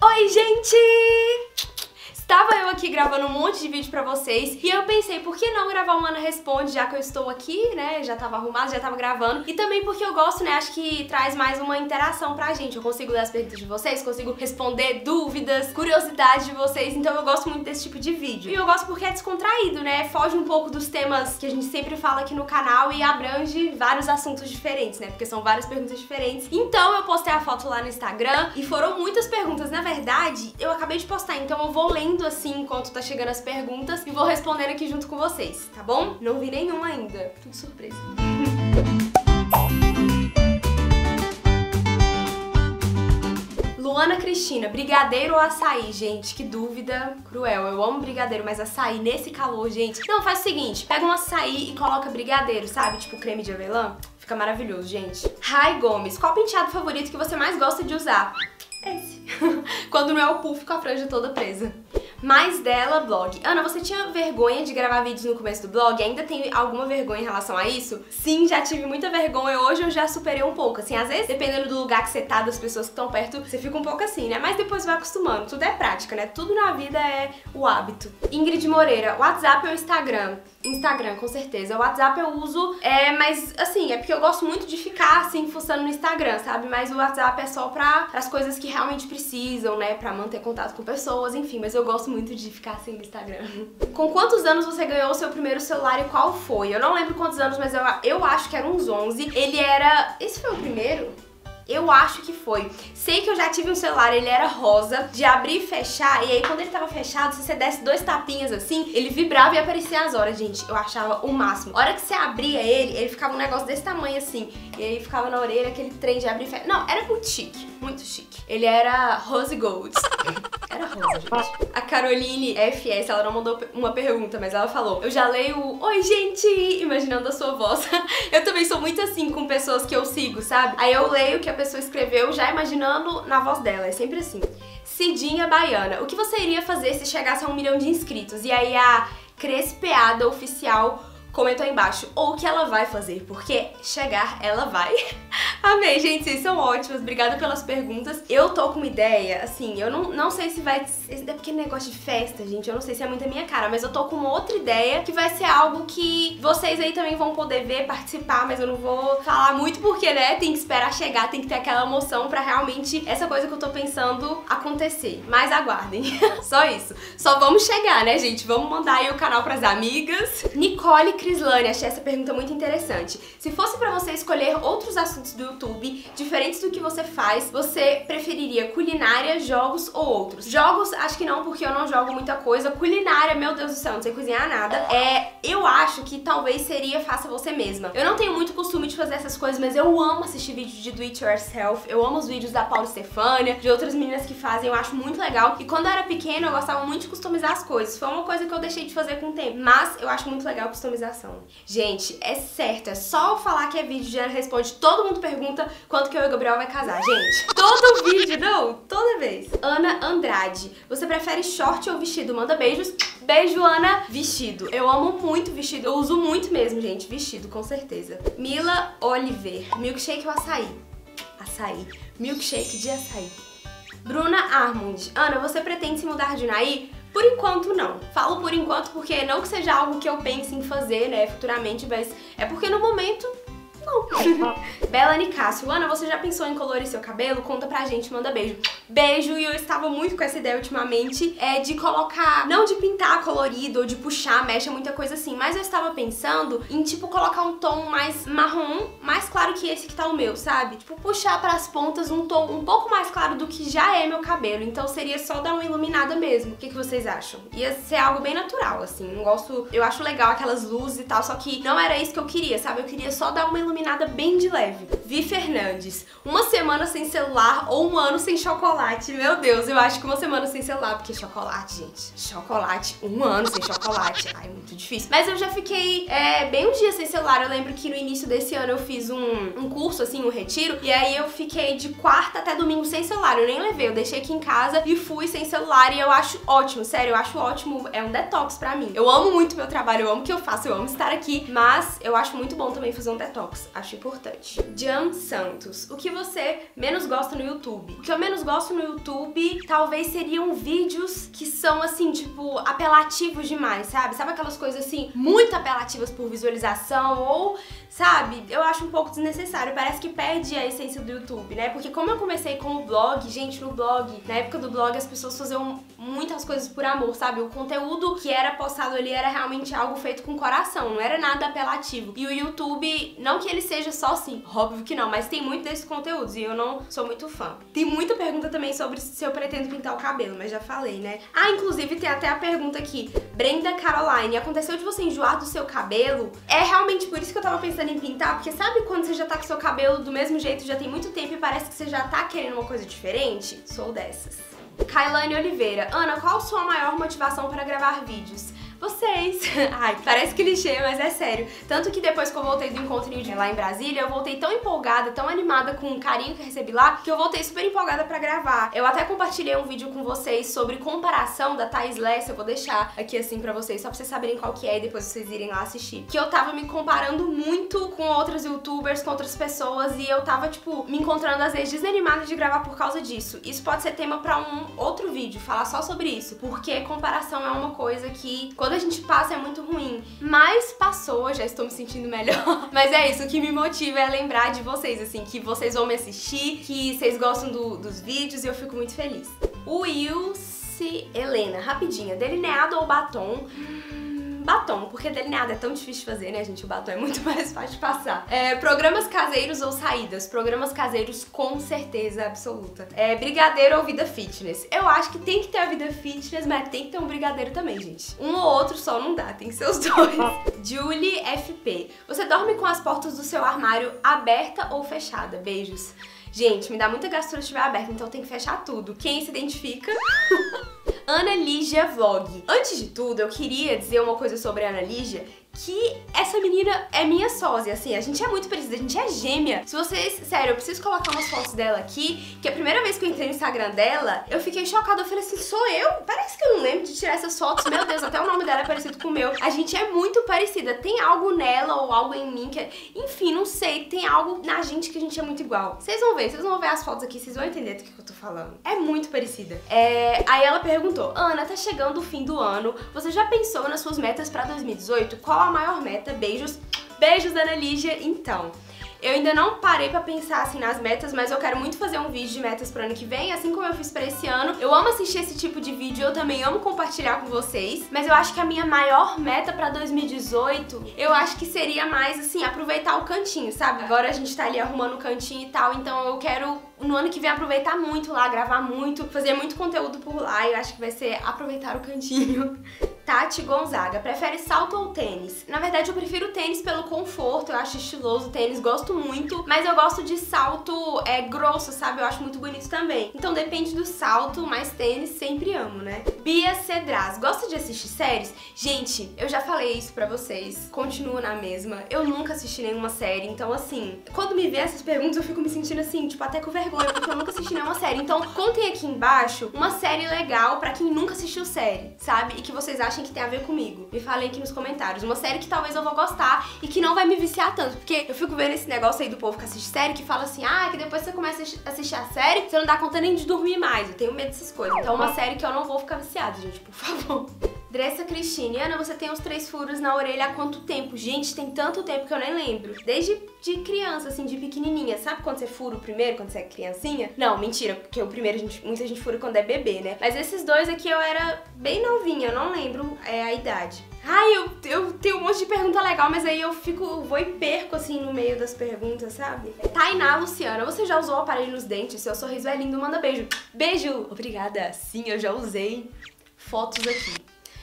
Oi, gente! Estava eu aqui gravando um monte de vídeo pra vocês e eu pensei, por que não gravar um Ana Responde, já que eu estou aqui, né, já tava arrumada, já tava gravando, e também porque eu gosto, né, acho que traz mais uma interação pra gente, eu consigo ler as perguntas de vocês, consigo responder dúvidas, curiosidades de vocês, então eu gosto muito desse tipo de vídeo. E eu gosto porque é descontraído, né, foge um pouco dos temas que a gente sempre fala aqui no canal e abrange vários assuntos diferentes, né, porque são várias perguntas diferentes. Então eu postei a foto lá no Instagram e foram muitas perguntas, na verdade, eu acabei de postar, então eu vou lendo assim enquanto tá chegando as perguntas e vou respondendo aqui junto com vocês, tá bom? Não vi nenhuma ainda, tudo surpresa. Luana Cristina, brigadeiro ou açaí? Gente, que dúvida cruel. Eu amo brigadeiro, mas açaí nesse calor, gente. Não, faz o seguinte, pega um açaí e coloca brigadeiro, sabe? Tipo creme de avelã. Fica maravilhoso, gente. Rai Gomes, qual penteado favorito que você mais gosta de usar? Esse. Quando não é o puff com a franja toda presa. Mais dela, blog. Ana, você tinha vergonha de gravar vídeos no começo do blog? Ainda tem alguma vergonha em relação a isso? Sim, já tive muita vergonha. Hoje eu já superei um pouco. Assim, às vezes, dependendo do lugar que você tá, das pessoas que estão perto, você fica um pouco assim, né? Mas depois vai acostumando. Tudo é prática, né? Tudo na vida é o hábito. Ingrid Moreira, WhatsApp ou Instagram? Instagram, com certeza. O WhatsApp eu uso, mas assim, é porque eu gosto muito de ficar assim, fuçando no Instagram, sabe? Mas o WhatsApp é só para as coisas que realmente precisam, né? Pra manter contato com pessoas, enfim. Mas eu gosto muito de ficar assim no Instagram. Com quantos anos você ganhou o seu primeiro celular e qual foi? Eu não lembro quantos anos, mas eu acho que era uns 11. Ele era... Esse foi o primeiro? Eu acho que foi. Sei que eu já tive um celular, ele era rosa, de abrir e fechar, e aí quando ele tava fechado, se você desse 2 tapinhas assim, ele vibrava e aparecia as horas, gente. Eu achava o máximo. A hora que você abria ele ficava um negócio desse tamanho assim, e aí ficava na orelha aquele trem de abrir e fechar. Não, era muito chique, muito chique. Ele era rose gold. Era rosa, gente. A Caroline FS, ela não mandou uma pergunta, mas ela falou: eu já leio oi, gente, imaginando a sua voz. Eu também sou muito assim com pessoas que eu sigo, sabe? Aí eu leio o que a pessoa escreveu já imaginando na voz dela, é sempre assim. Cidinha Baiana, o que você iria fazer se chegasse a 1 milhão de inscritos? E aí a Crespeada Oficial comentou aí embaixo, ou o que ela vai fazer, porque chegar ela vai. Amei, gente, vocês são ótimos, obrigada pelas perguntas. Eu tô com uma ideia, assim, eu não sei se vai... É porque negócio de festa, gente, eu não sei se é muito a minha cara, mas eu tô com uma outra ideia que vai ser algo que vocês aí também vão poder ver, participar, mas eu não vou falar muito porque, né, tem que esperar chegar, tem que ter aquela emoção pra realmente essa coisa que eu tô pensando acontecer. Mas aguardem, só isso. Só vamos chegar, né, gente? Vamos mandar aí o canal pras amigas. Nicole Crislane, achei essa pergunta muito interessante. Se fosse pra você escolher outros assuntos do YouTube, diferentes do que você faz, você preferiria culinária, jogos ou outros? Jogos, acho que não, porque eu não jogo muita coisa. Culinária, meu Deus do céu, não sei cozinhar nada. Eu acho que talvez seria faça você mesma. Eu não tenho muito costume de fazer essas coisas, mas eu amo assistir vídeo de do it yourself. Eu amo os vídeos da Paula Stefania, de outras meninas que fazem, eu acho muito legal. E quando eu era pequena, eu gostava muito de customizar as coisas. Foi uma coisa que eu deixei de fazer com o tempo, mas eu acho muito legal customizar. Gente, é certo, é só eu falar que é vídeo de Ana Responde, todo mundo pergunta quando que eu e o Gabriel vai casar, gente. Todo vídeo, não, toda vez. Ana Andrade, você prefere short ou vestido? Manda beijos. Beijo, Ana. Vestido. Eu amo muito vestido, eu uso muito mesmo, gente, vestido, com certeza. Mila Oliver, milkshake ou açaí? Açaí. Milkshake de açaí. Bruna Armond, Ana, você pretende se mudar de Unaí? Por enquanto, não. Falo por enquanto porque não que seja algo que eu pense em fazer, né, futuramente, mas é porque no momento, não. Bela Nicásio, Ana, você já pensou em colorir seu cabelo? Conta pra gente, manda beijo. Beijo, e eu estava muito com essa ideia ultimamente, de colocar, não de pintar colorido ou de puxar, mecha, muita coisa assim, mas eu estava pensando em, tipo, colocar um tom mais marrom, mais claro que esse que tá o meu, sabe? Tipo, puxar pras pontas um tom um pouco mais claro do que já é meu cabelo, então seria só dar uma iluminada mesmo. O que vocês acham? Ia ser algo bem natural, assim, não gosto... Eu acho legal aquelas luzes e tal, só que não era isso que eu queria, sabe? Eu queria só dar uma iluminada bem de leve. Vi Fernandes, 1 semana sem celular ou 1 ano sem chocolate? Meu Deus, eu acho que 1 semana sem celular, porque chocolate, gente, chocolate, 1 ano sem chocolate, ai, muito difícil. Mas eu já fiquei bem uns dias sem celular. Eu lembro que no início desse ano eu fiz um curso, assim, um retiro, e aí eu fiquei de quarta até domingo sem celular, eu nem levei, eu deixei aqui em casa e fui sem celular, e eu acho ótimo, sério, eu acho ótimo, é um detox pra mim. Eu amo muito meu trabalho, eu amo o que eu faço, eu amo estar aqui, mas eu acho muito bom também fazer um detox. pessoas. Acho importante. Jam Santos. O que você menos gosta no YouTube? O que eu menos gosto no YouTube talvez seriam vídeos que são assim, tipo, apelativos demais, sabe? Sabe aquelas coisas assim, muito apelativas por visualização ou, sabe? Eu acho um pouco desnecessário. Parece que perde a essência do YouTube, né? Porque como eu comecei com o blog, gente, no blog, na época do blog as pessoas faziam muitas coisas por amor, sabe? O conteúdo que era postado ali era realmente algo feito com coração, não era nada apelativo. E o YouTube, não que ele seja só assim, óbvio que não, mas tem muito desses conteúdos e eu não sou muito fã. Tem muita pergunta também sobre se eu pretendo pintar o cabelo, mas já falei, né? Ah, inclusive tem até a pergunta aqui, Brenda Caroline, aconteceu de você enjoar do seu cabelo? É realmente por isso que eu tava pensando em pintar, porque sabe quando você já tá com seu cabelo do mesmo jeito já tem muito tempo e parece que você já tá querendo uma coisa diferente? Sou dessas. Kailane Oliveira, Ana, qual a sua maior motivação para gravar vídeos? Vocês! Ai, parece clichê, mas é sério. Tanto que depois que eu voltei do encontrinho lá em Brasília, eu voltei tão empolgada, tão animada com o carinho que recebi lá, que eu voltei super empolgada pra gravar. Eu até compartilhei um vídeo com vocês sobre comparação da Thais Lessa, eu vou deixar aqui assim pra vocês, só pra vocês saberem qual que é e depois vocês irem lá assistir. Que eu tava me comparando muito com outros youtubers, com outras pessoas, e eu tava, tipo, me encontrando às vezes desanimada de gravar por causa disso. Isso pode ser tema pra um outro vídeo, falar só sobre isso, porque comparação é uma coisa que, quando a gente passa é muito ruim, mas passou, já estou me sentindo melhor. Mas é isso, o que me motiva é lembrar de vocês, assim, que vocês vão me assistir, que vocês gostam dos vídeos e eu fico muito feliz. O Ilse Helena, rapidinha, delineado ou batom? Batom, porque delineado é tão difícil de fazer, né, gente? O batom é muito mais fácil de passar. Programas caseiros ou saídas? Programas caseiros com certeza absoluta. Brigadeiro ou vida fitness? Eu acho que tem que ter a vida fitness, mas tem que ter um brigadeiro também, gente. Um ou outro só não dá, tem que ser os dois. Julie FP. Você dorme com as portas do seu armário aberta ou fechada? Beijos. Gente, me dá muita gastura se estiver aberta, então tem que fechar tudo. Quem se identifica? Ana Lígia Vlog. Antes de tudo, eu queria dizer uma coisa sobre a Ana Lígia, que essa menina é minha sósia, assim, a gente é muito parecida, a gente é gêmea. Se vocês, sério, eu preciso colocar umas fotos dela aqui, que a primeira vez que eu entrei no Instagram dela, eu fiquei chocada, eu falei assim, sou eu? Parece que eu não lembro de tirar essas fotos, meu Deus, até o nome dela é parecido com o meu. A gente é muito parecida, tem algo nela ou algo em mim que é, enfim, não sei, tem algo na gente que a gente é muito igual. Vocês vão ver as fotos aqui, vocês vão entender do que eu tô falando. É muito parecida. Aí ela perguntou, Ana, tá chegando o fim do ano, você já pensou nas suas metas pra 2018? Qual a maior meta? Beijos. Beijos, Ana Lígia. Então, eu ainda não parei pra pensar assim nas metas, mas eu quero muito fazer um vídeo de metas pro ano que vem, assim como eu fiz pra esse ano. Eu amo assistir esse tipo de vídeo, eu também amo compartilhar com vocês, mas eu acho que a minha maior meta pra 2018, eu acho que seria mais assim, aproveitar o cantinho, sabe? Agora a gente tá ali arrumando o cantinho e tal, então eu quero no ano que vem aproveitar muito lá, gravar muito, fazer muito conteúdo por lá, eu acho que vai ser aproveitar o cantinho. Tati Gonzaga, prefere salto ou tênis? Na verdade eu prefiro tênis pelo conforto, eu acho estiloso o tênis, gosto muito, mas eu gosto de salto grosso, sabe? Eu acho muito bonito também. Então depende do salto, mas tênis sempre amo, né? Bia Cedraz, gosta de assistir séries? Gente, eu já falei isso pra vocês, continuo na mesma, eu nunca assisti nenhuma série, então assim, quando me vê essas perguntas eu fico me sentindo assim, tipo, até com vergonha, porque eu nunca assisti nenhuma série. Então contem aqui embaixo uma série legal pra quem nunca assistiu série, sabe? E que vocês acham que tem a ver comigo. Me falem aqui nos comentários. Uma série que talvez eu vou gostar e que não vai me viciar tanto. Porque eu fico vendo esse negócio aí do povo que assiste série que fala assim, que depois você começa a assistir a série, você não dá conta nem de dormir mais. Eu tenho medo dessas coisas. Então uma série que eu não vou ficar viciada, gente, por favor. Dressa Cristine, Ana, você tem os 3 furos na orelha há quanto tempo? Gente, tem tanto tempo que eu nem lembro. Desde de criança, assim, de pequenininha. Sabe quando você fura o primeiro, quando você é criancinha? Não, mentira, porque o primeiro muita gente fura quando é bebê, né? Mas esses 2 aqui eu era bem novinha, eu não lembro a idade. Eu tenho um monte de pergunta legal, mas aí eu vou e perco, assim, no meio das perguntas, sabe? Tainá Luciana, você já usou o aparelho nos dentes? Seu sorriso é lindo, manda beijo. Beijo! Obrigada! Sim, eu já usei. Fotos aqui.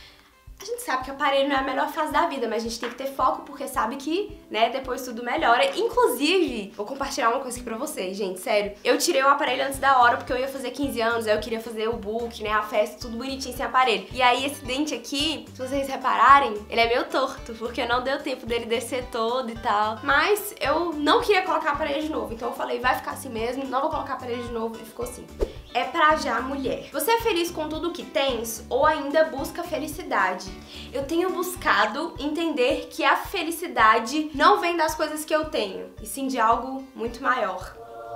A gente sabe que aparelho não é a melhor fase da vida, mas a gente tem que ter foco porque sabe que, né, depois tudo melhora. Inclusive, vou compartilhar uma coisa aqui pra vocês, gente, sério. Eu tirei o aparelho antes da hora porque eu ia fazer 15 anos, aí eu queria fazer o book, né, a festa, tudo bonitinho sem aparelho. E aí esse dente aqui, se vocês repararem, ele é meio torto, porque não deu tempo dele descer todo e tal. Mas eu não queria colocar aparelho de novo, então eu falei, vai ficar assim mesmo, não vou colocar aparelho de novo, e ficou assim. é pra já mulher. Você é feliz com tudo que tens ou ainda busca felicidade? Eu tenho buscado entender que a felicidade não vem das coisas que eu tenho, e sim de algo muito maior.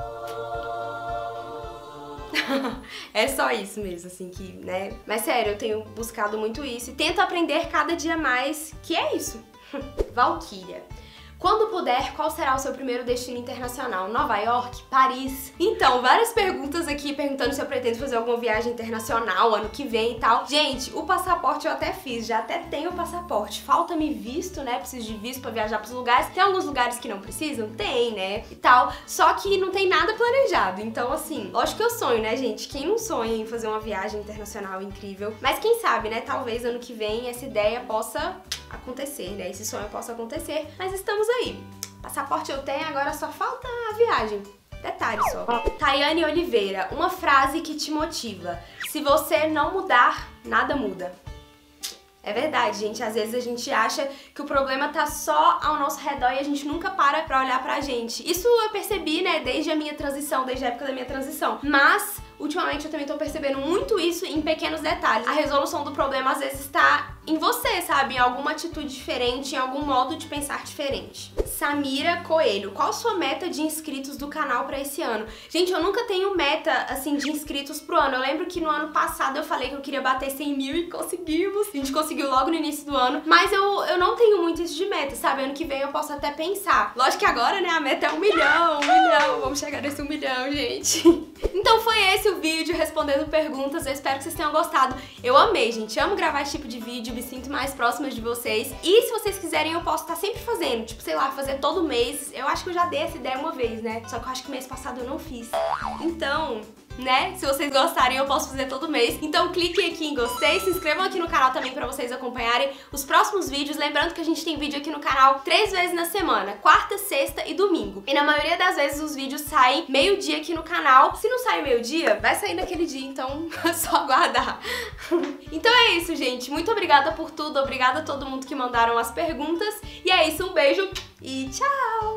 É só isso mesmo, assim, que, né? Mas sério, eu tenho buscado muito isso e tento aprender cada dia mais, que é isso. Valquíria. Quando puder, qual será o seu primeiro destino internacional? Nova York? Paris? Então, várias perguntas aqui perguntando se eu pretendo fazer alguma viagem internacional ano que vem e tal. Gente, o passaporte eu até fiz, já até tenho o passaporte. Falta-me visto, né? Preciso de visto pra viajar pros lugares. Tem alguns lugares que não precisam? Tem, né? E tal. Só que não tem nada planejado. Então, assim, lógico que eu sonho, né, gente? Quem não sonha em fazer uma viagem internacional incrível? Mas quem sabe, né? Talvez ano que vem essa ideia possa acontecer, né? Esse sonho possa acontecer, mas estamos aí. Passaporte eu tenho, agora só falta a viagem. Detalhe só. Tayane Oliveira, uma frase que te motiva. Se você não mudar, nada muda. É verdade, gente. Às vezes a gente acha que o problema tá só ao nosso redor e a gente nunca para pra olhar pra gente. Isso eu percebi, né, desde a minha transição, desde a época da minha transição. Mas, ultimamente, eu também tô percebendo muito isso em pequenos detalhes. A resolução do problema, às vezes, tá em você, sabe? Em alguma atitude diferente, em algum modo de pensar diferente. Samira Coelho, qual sua meta de inscritos do canal pra esse ano? Gente, eu nunca tenho meta, assim, de inscritos pro ano. Eu lembro que no ano passado eu falei que eu queria bater 100 mil e conseguimos. A gente conseguiu logo no início do ano. Mas eu não tenho muito isso de meta, sabe? Ano que vem eu posso até pensar. Lógico que agora, né, a meta é 1 milhão, 1 milhão. Vamos chegar nesse 1 milhão, gente. Então foi esse o vídeo respondendo perguntas. Eu espero que vocês tenham gostado. Eu amei, gente. Amo gravar esse tipo de vídeo. Me sinto mais próxima de vocês. E se vocês quiserem, eu posso estar sempre fazendo. Tipo, sei lá, fazer todo mês. Eu acho que eu já dei essa ideia uma vez, né? Só que eu acho que mês passado eu não fiz. Então, né? Se vocês gostarem, eu posso fazer todo mês. Então cliquem aqui em gostei, se inscrevam aqui no canal também pra vocês acompanharem os próximos vídeos. Lembrando que a gente tem vídeo aqui no canal 3 vezes na semana, quarta, sexta e domingo. E na maioria das vezes os vídeos saem meio-dia aqui no canal. Se não sai meio-dia, vai sair naquele dia, então é só aguardar. Então é isso, gente. Muito obrigada por tudo, obrigada a todo mundo que mandaram as perguntas. E é isso, um beijo e tchau!